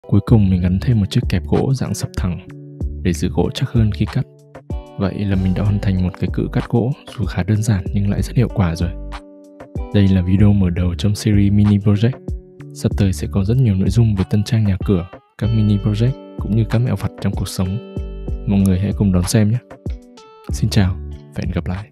Cuối cùng mình gắn thêm một chiếc kẹp gỗ dạng sập thẳng để giữ gỗ chắc hơn khi cắt. Vậy là mình đã hoàn thành một cái cự cắt gỗ dù khá đơn giản nhưng lại rất hiệu quả rồi. Đây là video mở đầu trong series mini project. Sắp tới sẽ có rất nhiều nội dung về tân trang nhà cửa, các mini project cũng như các mẹo vặt trong cuộc sống. Mọi người hãy cùng đón xem nhé. Xin chào và hẹn gặp lại.